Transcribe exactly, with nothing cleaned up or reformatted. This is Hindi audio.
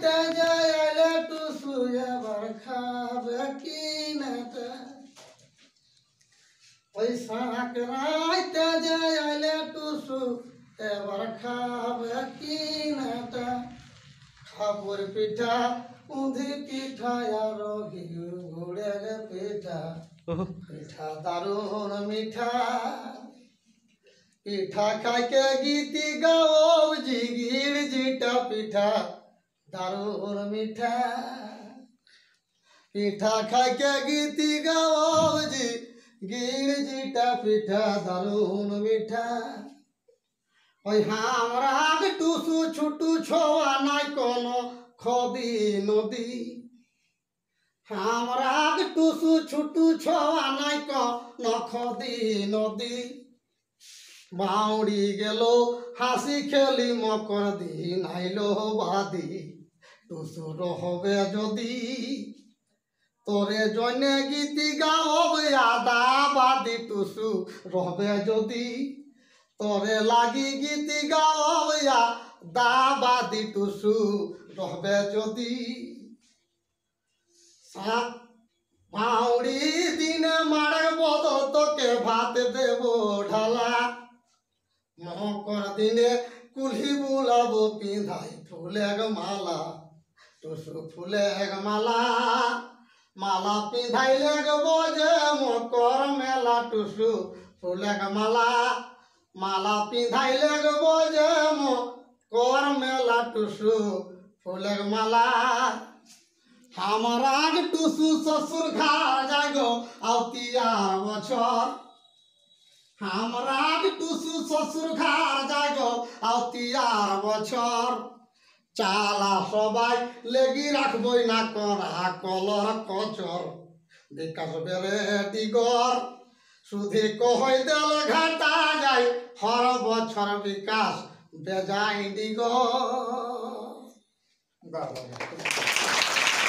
রাইতে যাইলে টুসু এবার খাবে কিনেতে ওই শাক রাইতে যাইলে টুসু এবার খাবে কিনেতে খাবুর পিঠা উঁধি পিঠা আর গুড়ের পিঠা পিঠা দারুণ মিঠা পিঠা খাইকে গীতি গাও জি গিড় জিটা পিঠা দারুণ মিঠা পিঠা খাইকে গীতি গাও জি গিড় জিটা পিঠা দারুণ মিঠা ওই হামরা টুসু ছুটু ছোয়া নাই কোনো খদি নদী হামরা টুসু ছুটু ছোয়া নাই কোনো খদি নদী বাউড়ি গেল হাসি খেলি মকর দিন আইলো বাদি টুসু রহবে যদি তোরে জনে গীতি গাওবে আদা বাদি টুসু রহবে যদি তোরে লাগি গীতি গাওবে আদা বাদি টুসু রহবে যদি বাউড়ি দিনে মারে বদ তোকে ভাত দেব ঢালা মকর দিনে কুলহি বুলাবো পিঁধাই ফুলের মালা টুসু ফুলের মালা মালা পিঁধাইলে বজে মকর মেলা টুসু ফুলের মালা মালা পিঁধাইলে বজে মকর মেলা টুসু ফুলের মালা हमारा टुसु ससुर घर जागो आवतिया बछर हमारा टुसु ससुर घर जागो आवतिया बछर चाला सबाई लेगी राखबई ना करा कलर कचर विकास बेले दिगर सुधे कहई देल घाटा जाय हर बछर विकास बेजाई दिगर।